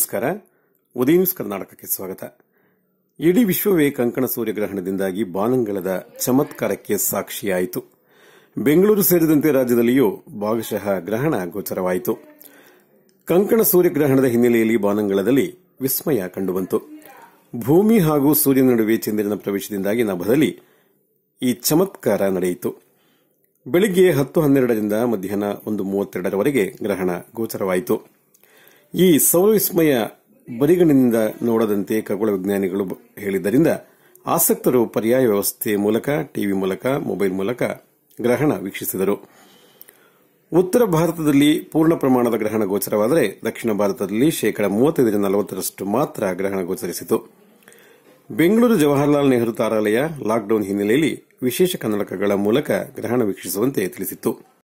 ನಮಸ್ಕಾರ. ಉದಯ ನ್ಯೂಸ್ ಕರ್ನಾಟಕಕ್ಕೆ ಸ್ವಾಗತ. ಇಡೀ ವಿಶ್ವವೇ ಕಂಕಣ ಸೂರ್ಯಗ್ರಹಣದಿಂದಾಗಿ ಬಾನಂಗಳದ ಚಮತ್ಕಾರಕ್ಕೆ ಸಾಕ್ಷಿಯಾಯಿತು. ಬೆಂಗಳೂರು ಸೇರಿದಂತೆ ರಾಜ್ಯದಲ್ಲಿಯೂ ಭಾಗಶಃ ಗ್ರಹಣ ಗೋಚರವಾಯಿತು. ಕಂಕಣ ಸೂರ್ಯಗ್ರಹಣದ ಹಿನ್ನೆಲೆಯಲ್ಲಿ ಬಾನಂಗಳದಲ್ಲಿ ವಿಸ್ಮಯ ಕಂಡುಬಂತು. ಭೂಮಿ ಹಾಗೂ ಸೂರ್ಯನ ನಡುವೆ ಚಂದ್ರನ ಪ್ರವೇಶದಿಂದಾಗಿ ನಭದಲ್ಲಿ ಈ ಚಮತ್ಕಾರ ನಡೆಯಿತು. ಬೆಳಿಗ್ಗೆ 10:12ರಿಂದ ಮಧ್ಯಾಹ್ನ 1:32ರವರೆಗೆ ಗ್ರಹಣ ಗೋಚರವಾಯಿತು. ಈ ಸೌರ ವಿಸ್ಮಯ ಬರಿಗಣ್ಣಿನಿಂದ ನೋಡದಂತೆ ಖಗೋಳ ವಿಜ್ಞಾನಿಗಳು ಹೇಳಿದ್ದರಿಂದ ಆಸಕ್ತರು ಪರ್ಯಾಯ ವ್ಯವಸ್ಥೆ ಮೂಲಕ, ಟಿವಿ ಮೂಲಕ, ಮೊಬೈಲ್ ಮೂಲಕ ಗ್ರಹಣ ವೀಕ್ಷಿಸಿದರು. ಉತ್ತರ ಭಾರತದಲ್ಲಿ ಪೂರ್ಣ ಪ್ರಮಾಣದ ಗ್ರಹಣ ಗೋಚರವಾದರೆ ದಕ್ಷಿಣ ಭಾರತದಲ್ಲಿ 35-40% ಮಾತ್ರ ಗ್ರಹಣ ಗೋಚರಿಸಿತು. ಬೆಂಗಳೂರು ಜವಾಹರಲಾಲ್ ನೆಹರು ತಾರಾಲಯ ಲಾಕ್ಡೌನ್ ಹಿನ್ನೆಲೆಯಲ್ಲಿ ವಿಶೇಷ ಕನ್ನಡಕಗಳ ಮೂಲಕ ಗ್ರಹಣ ವೀಕ್ಷಿಸುವಂತೆ ತಿಳಿಸಿತ್ತು.